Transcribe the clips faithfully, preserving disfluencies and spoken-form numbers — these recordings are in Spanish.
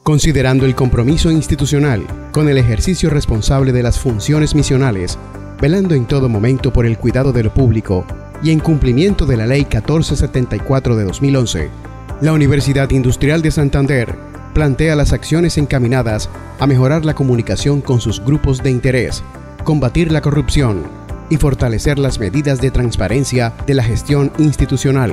Considerando el compromiso institucional con el ejercicio responsable de las funciones misionales, velando en todo momento por el cuidado de lo público y en cumplimiento de la Ley catorce setenta y cuatro de dos mil once, la Universidad Industrial de Santander plantea las acciones encaminadas a mejorar la comunicación con sus grupos de interés, combatir la corrupción y fortalecer las medidas de transparencia de la gestión institucional.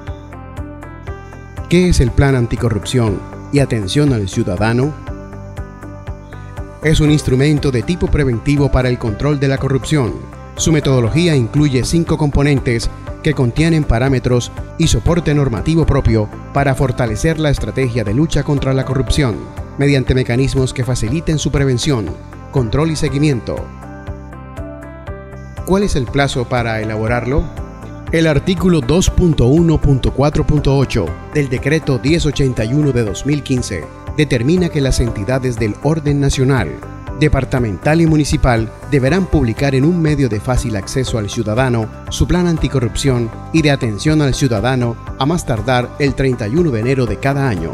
¿Qué es el Plan Anticorrupción y Atención al Ciudadano? Es un instrumento de tipo preventivo para el control de la corrupción. Su metodología incluye cinco componentes que contienen parámetros y soporte normativo propio para fortalecer la estrategia de lucha contra la corrupción, mediante mecanismos que faciliten su prevención, control y seguimiento. ¿Cuál es el plazo para elaborarlo? El artículo dos punto uno punto cuatro punto ocho del Decreto diez ochenta y uno de dos mil quince determina que las entidades del orden nacional, departamental y municipal deberán publicar en un medio de fácil acceso al ciudadano su plan anticorrupción y de atención al ciudadano a más tardar el treinta y uno de enero de cada año.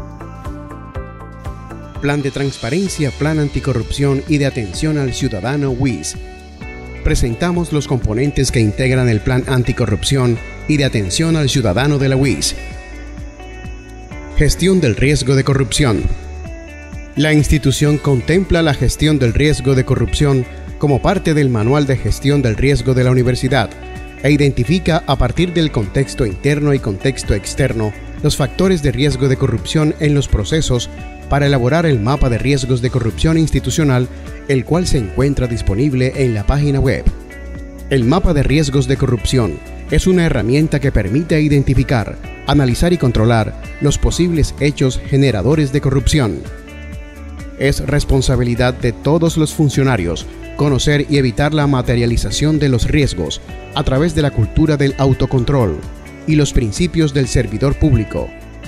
Plan de Transparencia, Plan Anticorrupción y de Atención al Ciudadano W I S. Presentamos los componentes que integran el Plan Anticorrupción y de Atención al Ciudadano de la W I S. Gestión del riesgo de corrupción. La institución contempla la gestión del riesgo de corrupción como parte del Manual de Gestión del Riesgo de la Universidad e identifica, a partir del contexto interno y contexto externo, los factores de riesgo de corrupción en los procesos para elaborar el mapa de riesgos de corrupción institucional, el cual se encuentra disponible en la página web. El mapa de riesgos de corrupción es una herramienta que permite identificar, analizar y controlar los posibles hechos generadores de corrupción. Es responsabilidad de todos los funcionarios conocer y evitar la materialización de los riesgos a través de la cultura del autocontrol y los principios del servidor público.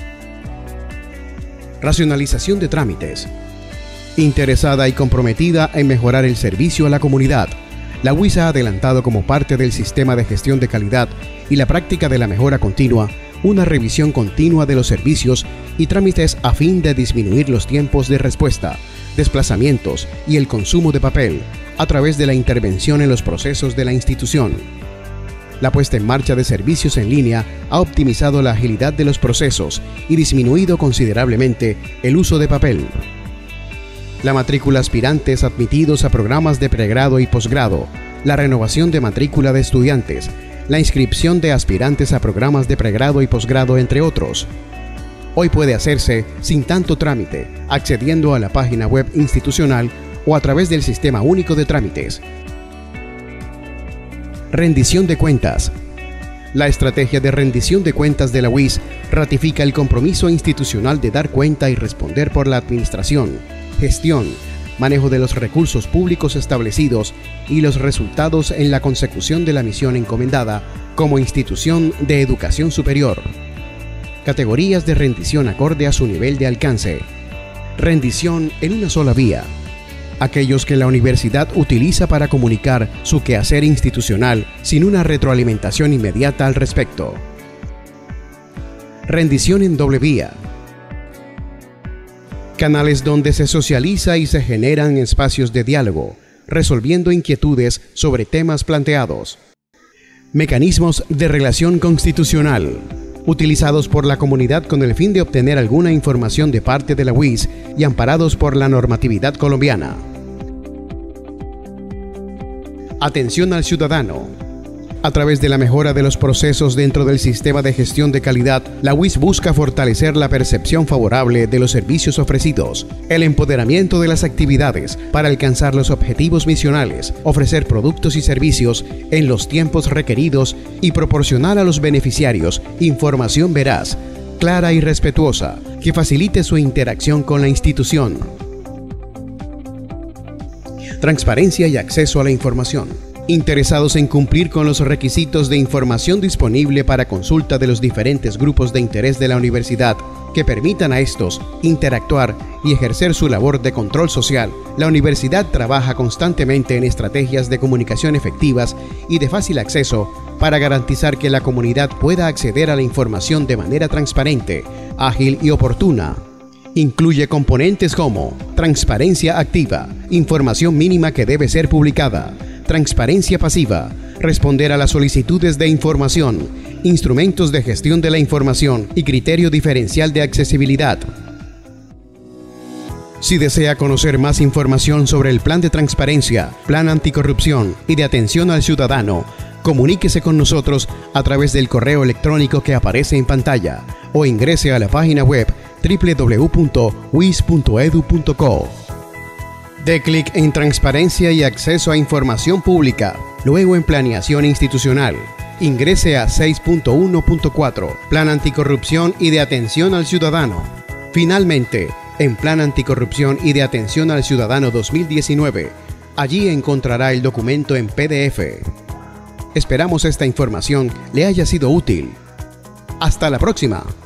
Racionalización de trámites. Interesada y comprometida en mejorar el servicio a la comunidad, la W I S ha adelantado como parte del sistema de gestión de calidad y la práctica de la mejora continua, una revisión continua de los servicios y trámites a fin de disminuir los tiempos de respuesta, desplazamientos y el consumo de papel a través de la intervención en los procesos de la institución. La puesta en marcha de servicios en línea ha optimizado la agilidad de los procesos y disminuido considerablemente el uso de papel. La matrícula aspirantes admitidos a programas de pregrado y posgrado, la renovación de matrícula de estudiantes, la inscripción de aspirantes a programas de pregrado y posgrado, entre otros. Hoy puede hacerse sin tanto trámite, accediendo a la página web institucional o a través del Sistema Único de Trámites. Rendición de cuentas. La estrategia de rendición de cuentas de la W I S ratifica el compromiso institucional de dar cuenta y responder por la administración, gestión, manejo de los recursos públicos establecidos y los resultados en la consecución de la misión encomendada como institución de educación superior. Categorías de rendición acorde a su nivel de alcance. Rendición en una sola vía. Aquellos que la universidad utiliza para comunicar su quehacer institucional sin una retroalimentación inmediata al respecto. Rendición en doble vía. Canales donde se socializa y se generan espacios de diálogo, resolviendo inquietudes sobre temas planteados. Mecanismos de relación constitucional, utilizados por la comunidad con el fin de obtener alguna información de parte de la W I S y amparados por la normatividad colombiana. Atención al ciudadano. A través de la mejora de los procesos dentro del sistema de gestión de calidad, la W I S busca fortalecer la percepción favorable de los servicios ofrecidos, el empoderamiento de las actividades para alcanzar los objetivos misionales, ofrecer productos y servicios en los tiempos requeridos y proporcionar a los beneficiarios información veraz, clara y respetuosa que facilite su interacción con la institución. Transparencia y acceso a la información. Interesados en cumplir con los requisitos de información disponible para consulta de los diferentes grupos de interés de la universidad que permitan a estos interactuar y ejercer su labor de control social, la universidad trabaja constantemente en estrategias de comunicación efectivas y de fácil acceso para garantizar que la comunidad pueda acceder a la información de manera transparente, ágil y oportuna. Incluye componentes como transparencia activa, información mínima que debe ser publicada, transparencia pasiva, responder a las solicitudes de información, instrumentos de gestión de la información y criterio diferencial de accesibilidad. Si desea conocer más información sobre el Plan de Transparencia, Plan Anticorrupción y de Atención al Ciudadano, comuníquese con nosotros a través del correo electrónico que aparece en pantalla o ingrese a la página web doble u doble u doble u punto w i s punto e d u punto co. Dé clic en Transparencia y Acceso a Información Pública, luego en Planeación Institucional. Ingrese a seis punto uno punto cuatro, Plan Anticorrupción y de Atención al Ciudadano. Finalmente, en Plan Anticorrupción y de Atención al Ciudadano dos mil diecinueve, allí encontrará el documento en P D F. Esperamos esta información le haya sido útil. Hasta la próxima.